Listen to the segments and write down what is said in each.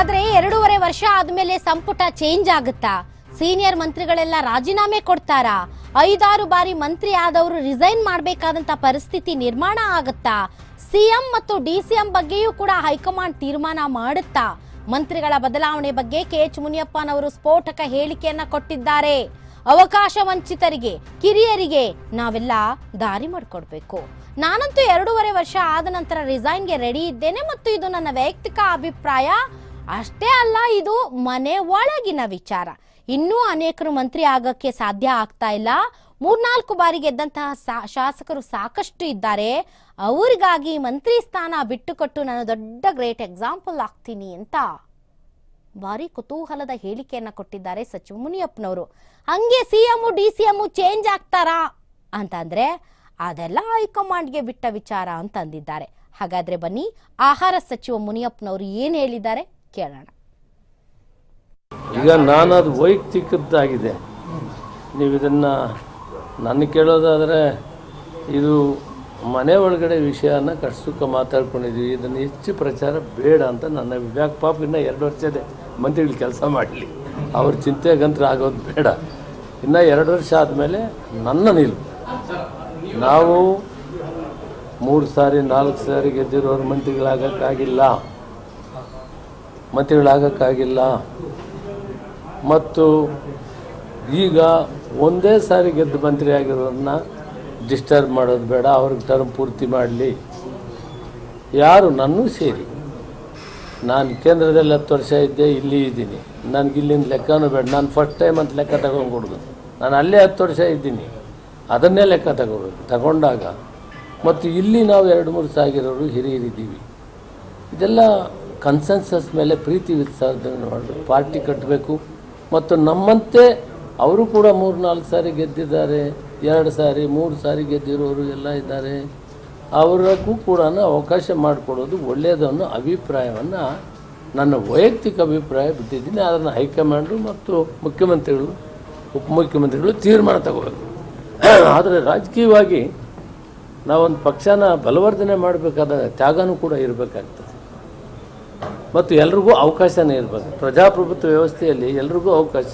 ಹಾಗಾದ್ರೆ 2.5 ವರ್ಷ ಆದ್ಮೇಲೆ ಸಂಪುಟ ಚೇಂಜ್ ಆಗುತ್ತಾ? ಸೀನಿಯರ್ ಮಂತ್ರಿಗಳೆಲ್ಲ ರಾಜೀನಾಮೆ ಕೊಡ್ತಾರಾ? 5-6 ಬಾರಿ ಮಂತ್ರಿ ಆದವರು ರಿಸೈನ್ ಮಾಡಬೇಕಾದಂತ ಪರಿಸ್ಥಿತಿ ನಿರ್ಮಾಣ ಆಗುತ್ತಾ? ಸಿಎಂ ಮತ್ತು ಡಿಸಿಎಂ ಬಗ್ಗೆಯೂ ಕೂಡ ಹೈಕಮಾಂಡ್ ತೀರ್ಮಾನ ಮಾಡುತ್ತಾ? ಮಂತ್ರಿಗಳ ಬದಲಾವಣೆ ಬಗ್ಗೆ ಕೆಎಚ್ ಮುನಿಯಪ್ಪನವರು ಸ್ಫೋಟಕ ಹೇಳಿಕೆಯನ್ನ ಕೊಟ್ಟಿದ್ದಾರೆ. ಅವಕಾಶ ವಂಚಿತರಿಗೆ, ಕಿರಿಯರಿಗೆ ನಾವೆಲ್ಲ ದಾರಿ ಮಾಡಿಕೊಡ್ಬೇಕು. ನಾನಂತೂ 2.5 ವರ್ಷ ಆದ ನಂತರ ರಿಸೈನ್ಗೆ ರೆಡಿ ಇದ್ದೇನೆ ಮತ್ತು ಇದು ನನ್ನ ವೈಯಕ್ತಿಕ ಅಭಿಪ್ರಾಯ ಅಷ್ಟೇ ಅಲ್ಲ, ಇದು ಮನೆ ಒಳಗಿನ ವಿಚಾರ. ಇನ್ನೂ ಅನೇಕರು ಮಂತ್ರಿ ಆಗಕ್ಕೆ ಸಾಧ್ಯ ಆಗ್ತಾ ಇಲ್ಲ. 3-4 ಬಾರಿ ಗೆದ್ದಂತಹ ಶಾಸಕರು ಸಾಕಷ್ಟು ಇದ್ದಾರೆ. ಅವರಿಗಾಗಿ ಮಂತ್ರಿ ಸ್ಥಾನ ಬಿಟ್ಟುಕೊಟ್ಟು ನಾನು ದೊಡ್ಡ ಗ್ರೇಟ್ ಎಕ್ಸಾಂಪಲ್ ಆಗ್ತೀನಿ ಅಂತ ಭಾರಿ ಕುತೂಹಲದ ಹೇಳಿಕೆಯನ್ನ ಕೊಟ್ಟಿದ್ದಾರೆ ಸಚಿವ ಮುನಿಯಪ್ಪನವರು. ಹಂಗೆ ಸಿಎಂ ಡಿಸಿಎಂ ಚೇಂಜ್ ಆಗ್ತಾರಾ ಅಂತಂದ್ರೆ ಅದೆಲ್ಲ ಹೈಕಮಾಂಡ್ಗೆ ಬಿಟ್ಟ ವಿಚಾರ ಅಂತ ಅಂದಿದ್ದಾರೆ. ಹಾಗಾದ್ರೆ ಬನ್ನಿ ಆಹಾರ ಸಚಿವ ಮುನಿಯಪ್ಪನವರು ಏನ್ ಹೇಳಿದ್ದಾರೆ ಕೇಳೋಣ. ಈಗ ನಾನು ಅದು ವೈಯಕ್ತಿಕದ್ದಾಗಿದೆ. ನೀವು ಇದನ್ನ ನನ್ನ ಕೇಳೋದಾದರೆ ಇದು ಮನೆ ಒಳಗಡೆ ವಿಷಯನ ಕಷ್ಟಸುಖ ಮಾತಾಡ್ಕೊಂಡಿದ್ವಿ. ಇದನ್ನು ಹೆಚ್ಚು ಪ್ರಚಾರ ಬೇಡ ಅಂತ ನನ್ನ ಅಭಿಪ್ರಾಯ. ಪಾಪ ಇನ್ನು 2 ವರ್ಷದ ಮಂತ್ರಿಗಳು ಕೆಲಸ ಮಾಡಲಿ, ಅವ್ರ ಚಿಂತೆಗಂತ್ರ ಆಗೋದು ಬೇಡ. ಇನ್ನು 2 ವರ್ಷ ಆದಮೇಲೆ ನನ್ನ ನಿಲುವು, ನಾವು 3 ಸಾರಿ 4 ಸಾರಿ ಗೆದ್ದಿರೋರು ಮಂತ್ರಿಗಳಾಗಕ್ಕಾಗಿಲ್ಲ. ಮತ್ತು ಈಗ ಒಂದೇ ಸಾರಿ ಗೆದ್ದು ಮಂತ್ರಿ ಆಗಿರೋರನ್ನ ಡಿಸ್ಟರ್ಬ್ ಮಾಡೋದು ಬೇಡ, ಅವ್ರಿಗೆ ಟರ್ಮ್ ಪೂರ್ತಿ ಮಾಡಲಿ. ಯಾರು ನನ್ನೂ ಸೇರಿ, ನಾನು ಕೇಂದ್ರದಲ್ಲಿ 10 ವರ್ಷ ಇದ್ದೆ, ಇಲ್ಲಿ ಇದ್ದೀನಿ, ನನಗಿಲ್ಲಿಂದ ಲೆಕ್ಕನೂ ಬೇಡ. ನಾನು ಫಸ್ಟ್ ಟೈಮ್ ಅಂತ ಲೆಕ್ಕ ತಗೊಂಡ್ಕೊಡ್ದು, ನಾನು ಅಲ್ಲೇ 10 ವರ್ಷ ಇದ್ದೀನಿ, ಅದನ್ನೇ ಲೆಕ್ಕ ತಗೊಂಡಾಗ ಮತ್ತು ಇಲ್ಲಿ ನಾವು 2-3 ಸಾಗಿರೋರು ಹಿರಿಯರಿದ್ದೀವಿ. ಇದೆಲ್ಲ ಕನ್ಸೆನ್ಸಸ್ ಮೇಲೆ ಪ್ರೀತಿ ವಿಶ್ವಾಸವನ್ನು ಮಾಡಬೇಕು, ಪಾರ್ಟಿ ಕಟ್ಟಬೇಕು. ಮತ್ತು ನಮ್ಮಂತೆ ಅವರು ಕೂಡ 3-4 ಸಾರಿ ಗೆದ್ದಿದ್ದಾರೆ, 2 ಸಾರಿ 3 ಸಾರಿ ಗೆದ್ದಿರೋರು ಎಲ್ಲ ಇದ್ದಾರೆ. ಅವರಿಗೂ ಕೂಡ ಅವಕಾಶ ಮಾಡಿಕೊಡೋದು ಒಳ್ಳೆಯದು ಅನ್ನೋ ಅಭಿಪ್ರಾಯವನ್ನು, ನನ್ನ ವೈಯಕ್ತಿಕ ಅಭಿಪ್ರಾಯ ಬಿಟ್ಟಿದ್ದೀನಿ. ಅದನ್ನು ಹೈಕಮಾಂಡು ಮತ್ತು ಮುಖ್ಯಮಂತ್ರಿಗಳು, ಉಪಮುಖ್ಯಮಂತ್ರಿಗಳು ತೀರ್ಮಾನ ತಗೋಬೇಕು. ಆದರೆ ರಾಜಕೀಯವಾಗಿ ನಾವೊಂದು ಪಕ್ಷನ ಬಲವರ್ಧನೆ ಮಾಡಬೇಕಾದ ತ್ಯಾಗನೂ ಕೂಡ ಇರಬೇಕಾಗ್ತದೆ ಮತ್ತು ಎಲ್ರಿಗೂ ಅವಕಾಶನೇ ಇರಬೇಕು. ಪ್ರಜಾಪ್ರಭುತ್ವ ವ್ಯವಸ್ಥೆಯಲ್ಲಿ ಎಲ್ರಿಗೂ ಅವಕಾಶ,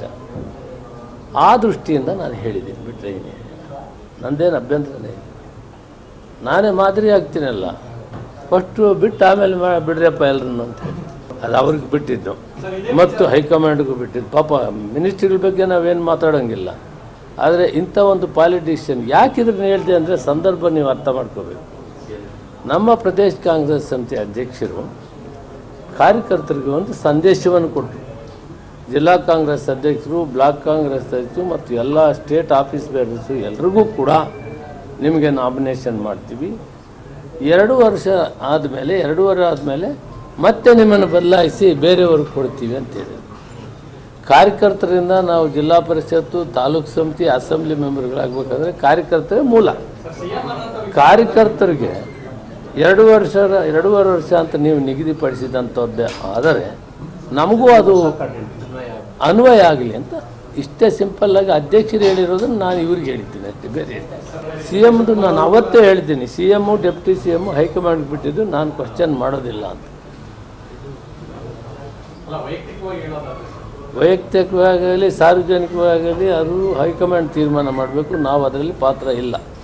ಆ ದೃಷ್ಟಿಯಿಂದ ನಾನು ಹೇಳಿದ್ದೀನಿ. ಬಿಟ್ಟರೆ ನಂದೇನು ಅಭ್ಯಂತರನೇ ಇಲ್ಲ. ನಾನೇ ಮಾದರಿ ಆಗ್ತೀನಲ್ಲ, ಫಸ್ಟು ಬಿಟ್ಟು ಆಮೇಲೆ ಬಿಡ್ರಪ್ಪ ಎಲ್ಲರನ್ನು ಅಂತ ಹೇಳಿ ಅದು ಅವ್ರಿಗೆ ಬಿಟ್ಟಿದ್ದು ಮತ್ತು ಹೈಕಮಾಂಡ್ಗೂ ಬಿಟ್ಟಿದ್ದು. ಪಾಪ ಮಿನಿಸ್ಟ್ರಿಗಳ ಬಗ್ಗೆ ನಾವೇನು ಮಾತಾಡೋಂಗಿಲ್ಲ. ಆದರೆ ಇಂಥ ಒಂದು ಪಾಲಿಟಿಷಿಯನ್ ಯಾಕೆ ಇದನ್ನು ಹೇಳಿದೆ ಅಂದರೆ ಸಂದರ್ಭ ನೀವು ಅರ್ಥ ಮಾಡ್ಕೋಬೇಕು. ನಮ್ಮ ಪ್ರದೇಶ ಕಾಂಗ್ರೆಸ್ ಸಮಿತಿ ಅಧ್ಯಕ್ಷರು ಕಾರ್ಯಕರ್ತರಿಗೆ ಒಂದು ಸಂದೇಶವನ್ನು ಕೊಟ್ಟರು. ಜಿಲ್ಲಾ ಕಾಂಗ್ರೆಸ್ ಅಧ್ಯಕ್ಷರು, ಬ್ಲಾಕ್ ಕಾಂಗ್ರೆಸ್ ಅಧ್ಯಕ್ಷರು ಮತ್ತು ಎಲ್ಲ ಸ್ಟೇಟ್ ಆಫೀಸ್ ಬೇರರ್ಸು ಎಲ್ರಿಗೂ ಕೂಡ ನಿಮಗೆ ನಾಮಿನೇಷನ್ ಮಾಡ್ತೀವಿ. 2 ವರ್ಷ ಆದಮೇಲೆ 2.5 ಆದಮೇಲೆ ಮತ್ತೆ ನಿಮ್ಮನ್ನು ಬದಲಾಯಿಸಿ ಬೇರೆಯವ್ರಿಗೆ ಕೊಡ್ತೀವಿ ಅಂತೇಳಿ. ಕಾರ್ಯಕರ್ತರಿಂದ ನಾವು ಜಿಲ್ಲಾ ಪರಿಷತ್ತು, ತಾಲೂಕು ಸಮಿತಿ, ಅಸೆಂಬ್ಲಿ ಮೆಂಬರ್ಗಳಾಗಬೇಕಾದ್ರೆ ಕಾರ್ಯಕರ್ತರೇ ಮೂಲ. ಕಾರ್ಯಕರ್ತರಿಗೆ 2.5 ವರ್ಷ ಅಂತ ನೀವು ನಿಗದಿಪಡಿಸಿದಂಥದ್ದೇ ಆದರೆ ನಮಗೂ ಅದು ಅನ್ವಯ ಆಗಲಿ ಅಂತ ಇಷ್ಟೇ ಸಿಂಪಲ್ಲಾಗಿ ಅಧ್ಯಕ್ಷರು ಹೇಳಿರೋದನ್ನು ನಾನು ಇವ್ರಿಗೆ ಹೇಳಿದ್ದೀನಿ ಅಷ್ಟೇ, ಬೇರೆ. CMದು ನಾನು ಅವತ್ತೇ ಹೇಳಿದ್ದೀನಿ, CM ಡೆಪ್ಟಿ CM ಹೈಕಮಾಂಡ್ಗೆ ಬಿಟ್ಟಿದ್ದು ನಾನು ಕ್ವಶನ್ ಮಾಡೋದಿಲ್ಲ ಅಂತ. ವೈಯಕ್ತಿಕವಾಗಲಿ ಸಾರ್ವಜನಿಕವಾಗಲಿ ಅದು ಹೈಕಮಾಂಡ್ ತೀರ್ಮಾನ ಮಾಡಬೇಕು, ನಾವು ಅದರಲ್ಲಿ ಪಾತ್ರ ಇಲ್ಲ.